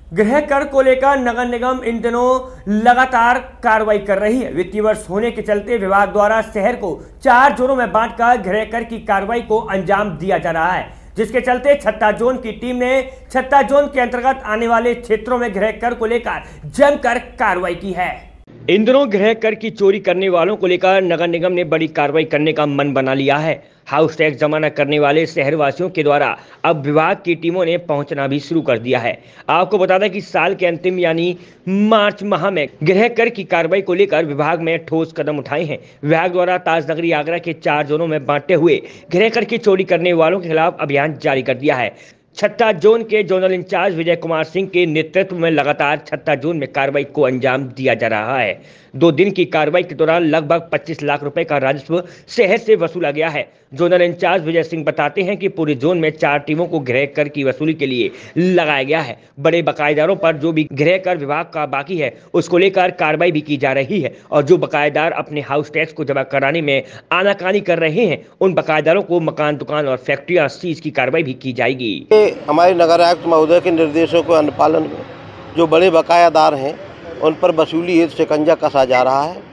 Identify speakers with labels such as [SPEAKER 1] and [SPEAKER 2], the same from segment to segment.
[SPEAKER 1] गृह कर को लेकर नगर निगम इन दिनों लगातार कार्रवाई कर रही है। वित्तीय वर्ष होने के चलते विभाग द्वारा शहर को 4 जोनों में बांटकर गृह कर की कार्रवाई को अंजाम दिया जा रहा है, जिसके चलते छत्ता जोन की टीम ने छत्ता जोन के अंतर्गत आने वाले क्षेत्रों में गृह कर को लेकर जमकर कार्रवाई की है। इन दिनों गृह कर की चोरी करने वालों को लेकर नगर निगम ने बड़ी कार्रवाई करने का मन बना लिया है। हाउस टैक्स जमा न करने वाले शहरवासियों के द्वारा अब विभाग की टीमों ने पहुंचना भी शुरू कर दिया है। आपको बता दें कि साल के अंतिम यानी मार्च माह में गृह कर की कार्रवाई को लेकर विभाग में ठोस कदम उठाए हैं। विभाग द्वारा ताजनगरी आगरा के 4 जोनों में बांटे हुए गृह कर की चोरी करने वालों के खिलाफ अभियान जारी कर दिया है। छत्ता जोन के जोनल इंचार्ज विजय कुमार सिंह के नेतृत्व में लगातार छत्ता जोन में कार्रवाई को अंजाम दिया जा रहा है। 2 दिन की कार्रवाई के दौरान लगभग 25 लाख रुपए का राजस्व शहर से वसूला गया है। जोनल इंचार्ज विजय सिंह बताते हैं कि पूरे जोन में 4 टीमों को गृह कर की वसूली के लिए लगाया गया है। बड़े बकायेदारों पर जो भी गृह कर विभाग का बाकी है उसको लेकर कार्रवाई भी की जा रही है और जो बकायेदार अपने हाउस टैक्स को जमा कराने में आनाकानी कर रहे हैं उन बकायेदारों को मकान, दुकान और फैक्ट्रियां सीज की कार्रवाई भी की जाएगी।
[SPEAKER 2] हमारे नगर आयुक्त महोदय के निर्देशों के अनुपालन में जो बड़े बकायादार हैं उन पर वसूली हेतु शिकंजा कसा जा रहा है।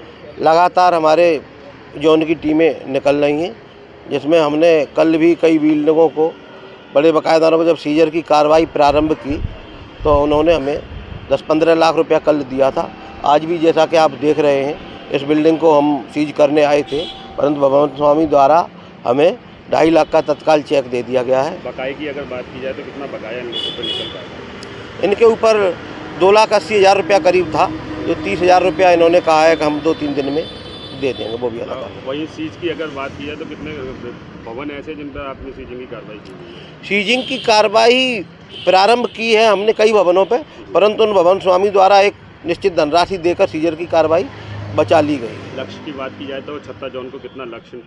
[SPEAKER 2] लगातार हमारे जोन की टीमें निकल रही हैं, जिसमें हमने कल भी कई बिल्डिंगों को बड़े बकायेदारों पर जब सीजर की कार्रवाई प्रारंभ की तो उन्होंने हमें 10-15 लाख रुपया कल दिया था। आज भी जैसा कि आप देख रहे हैं इस बिल्डिंग को हम सीज करने आए थे, परंतु भगवंत स्वामी द्वारा हमें 2.5 लाख का तत्काल चेक दे दिया गया है।
[SPEAKER 3] बकाये की अगर बात की जाए तो कितना बकाया इनके ऊपर निकल पाएगा?
[SPEAKER 2] इनके ऊपर 2,80,000 रुपया करीब था, जो 30,000 रुपया इन्होंने कहा है कि हम 2-3 दिन में दे देंगे, वो भी अलग है।
[SPEAKER 3] वहीं सीज की अगर बात की जाए तो कितने भवन ऐसे जिन पर आपने सीजिंग की कार्रवाई की?
[SPEAKER 2] सीजिंग की कार्रवाई प्रारंभ की है हमने कई भवनों पे, परंतु उन भवन स्वामी द्वारा एक निश्चित धनराशि देकर सीजर की कार्रवाई बचा ली गई।
[SPEAKER 3] लक्ष्य की बात की जाए तो छत्ता जोन को कितना लक्ष्य?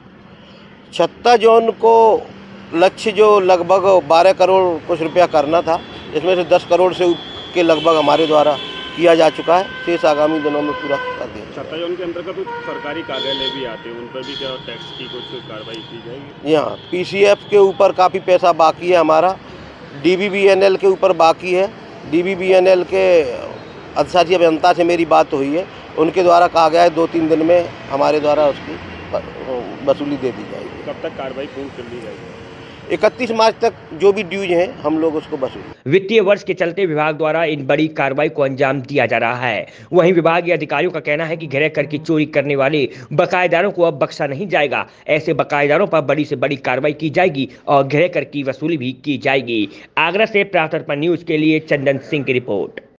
[SPEAKER 2] छत्ता जोन को लक्ष्य जो लगभग 12 करोड़ कुछ रुपया करना था, इसमें से 10 करोड़ से के लगभग हमारे द्वारा किया जा चुका है। शेष आगामी दिनों में पूरा कर देंगे।
[SPEAKER 3] छत्ता जोन के अंतर्गत कुछ सरकारी कार्यालय भी आते हैं, उन पर भी क्या टैक्स की कुछ कार्रवाई की जाएगी?
[SPEAKER 2] यहाँ पीसीएफ के ऊपर काफ़ी पैसा बाकी है हमारा, डीबीबीएनएल के ऊपर बाकी है। डीबीबीएनएल के अधिशासी अभियंता से मेरी बात हुई है, उनके द्वारा कहा गया है 2-3 दिन में हमारे द्वारा उसकी वसूली दे दी जाएगी।
[SPEAKER 3] कब तक कार्रवाई पूर्ण कर ली जाएगी?
[SPEAKER 2] 31 मार्च तक जो भी ड्यूज हैं हम लोग उसको वसूल।
[SPEAKER 1] वित्तीय वर्ष के चलते विभाग द्वारा इन बड़ी कार्रवाई को अंजाम दिया जा रहा है। वहीं विभागीय अधिकारियों का कहना है कि गृह कर की चोरी करने वाले बकायेदारों को अब बख्शा नहीं जाएगा। ऐसे बकायेदारों पर बड़ी से बड़ी कार्रवाई की जाएगी और गृह कर की वसूली भी की जाएगी। आगरा से प्रातः न्यूज के लिए चंदन सिंह की रिपोर्ट।